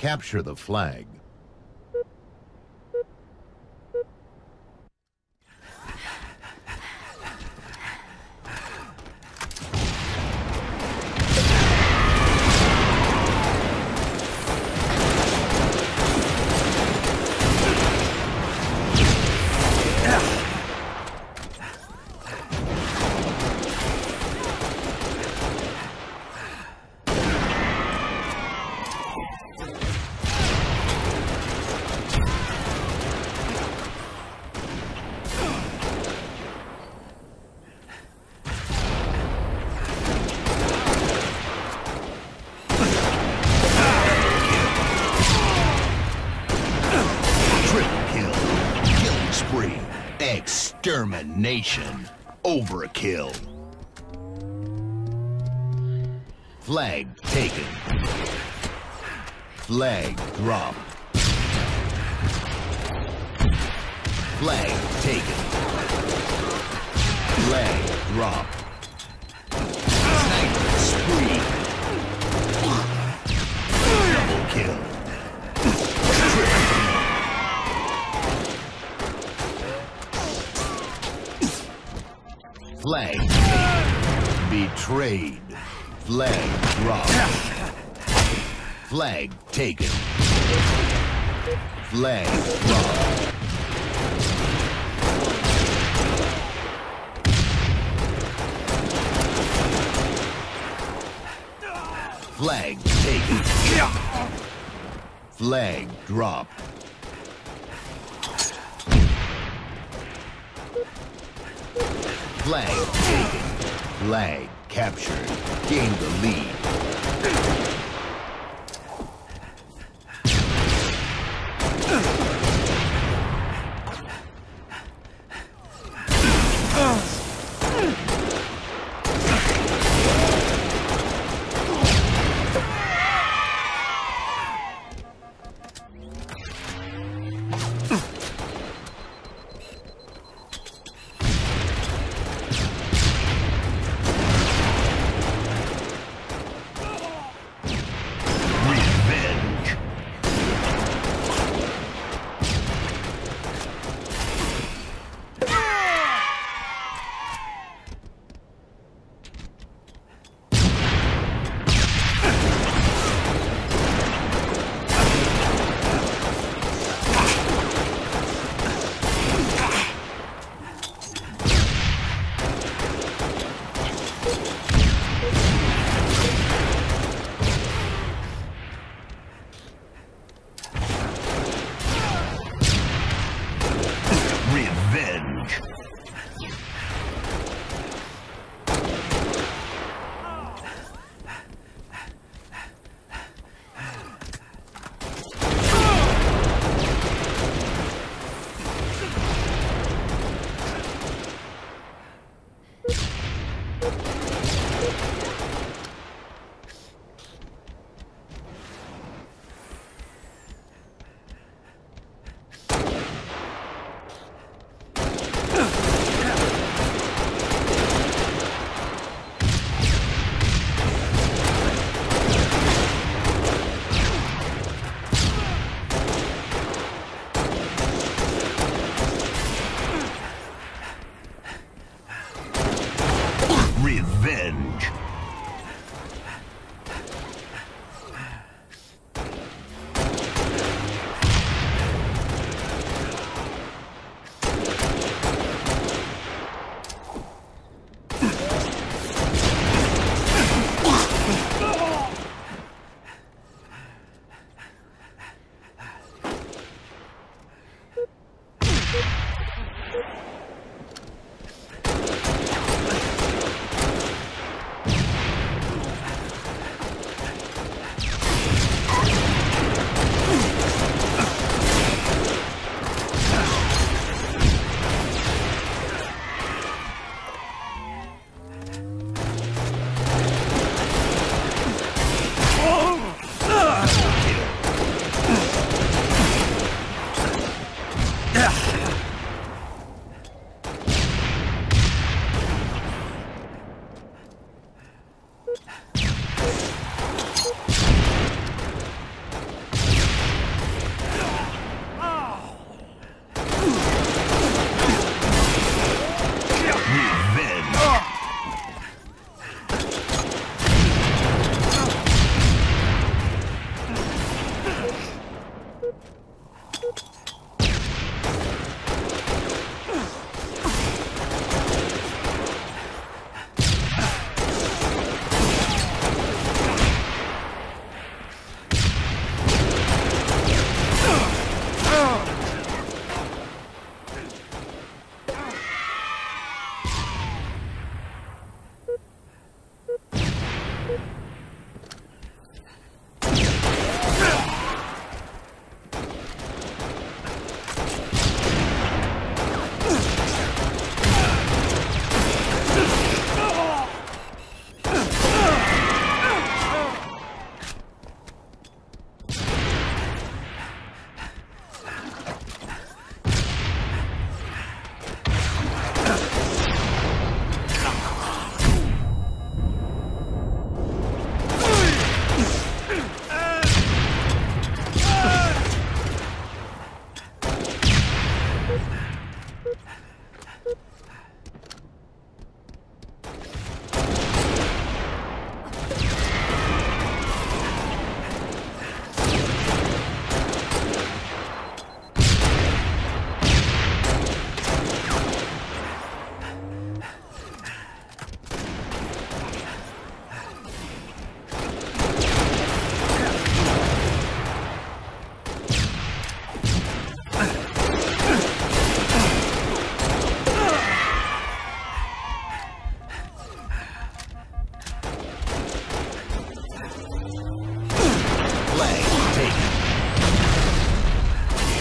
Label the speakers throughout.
Speaker 1: Capture the flag. Extermination. Overkill. Flag taken. Flag dropped. Flag taken. Flag dropped. Sniper spree. Double kill. Flag taken. Betrayed. Flag dropped. Flag taken. Flag dropped. Flag taken. Flag dropped. Flag taken. Flag captured. Gained the lead.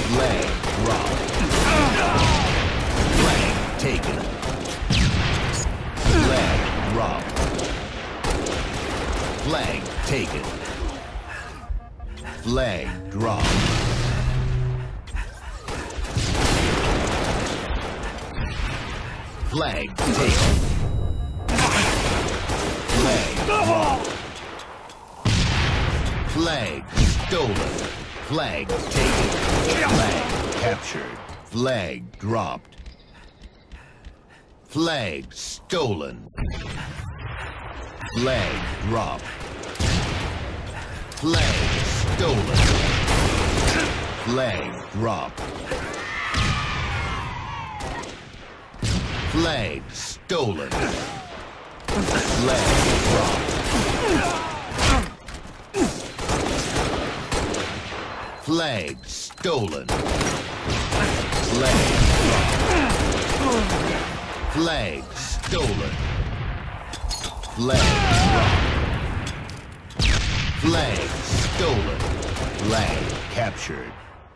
Speaker 1: Flag dropped. Flag taken. Flag dropped. Flag taken. Flag dropped. Flag taken. Flag dropped. Flag stolen. Flag taken. Flag captured. Flag dropped. Flag stolen. Flag dropped. Flag stolen. Flag dropped. Flag stolen. Flag dropped. Flag stolen. Flag dropped. Flag stolen. Flag dropped. Flag stolen. Flag captured.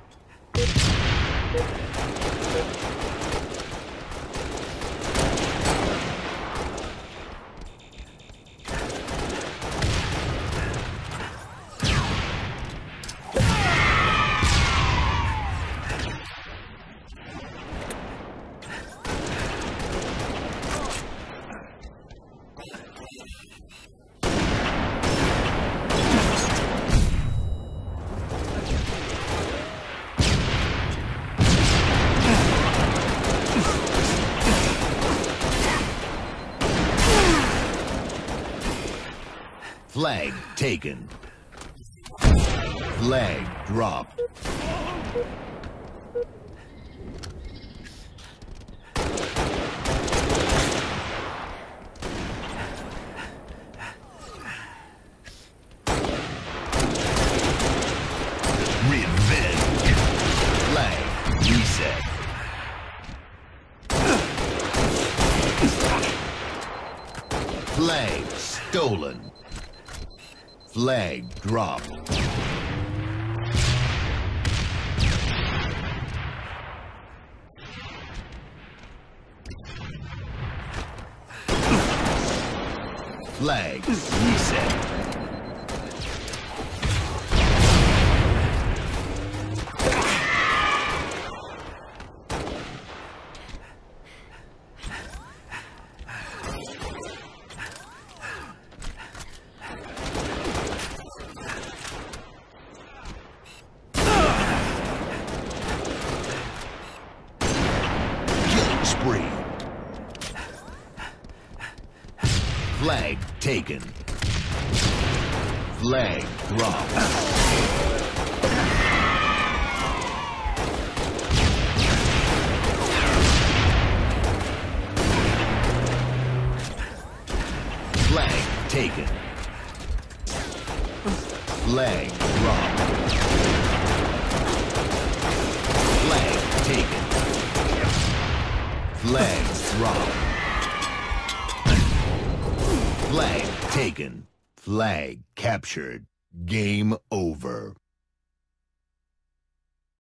Speaker 1: Flag taken. Flag dropped. Revenge. Flag reset. Flag stolen. Flag dropped. Flag reset. Spree. Flag taken. Flag dropped. Flag taken. Flag dropped. Flag taken. Flag dropped. Flag taken. Flag captured. Game over.